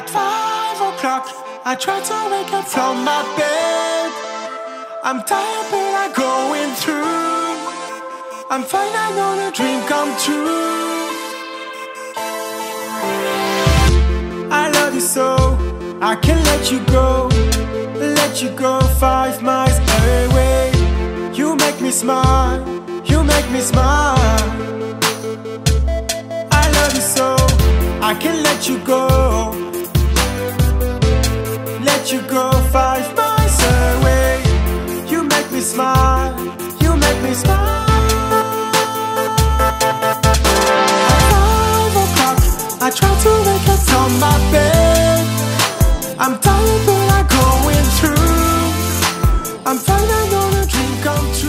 At 5 o'clock, I try to wake up from my bed. I'm tired but I'm going through. I'm fine, I know the dream come true. I love you so, I can't let you go. Let you go 5 miles away. You make me smile, you make me smile. I love you so, I can't let you go. Let you go 5 miles away. You make me smile, you make me smile. At 5 o'clock, I try to wake up from my bed. I'm tired but I'm going through. I'm fine, I know the dream come true.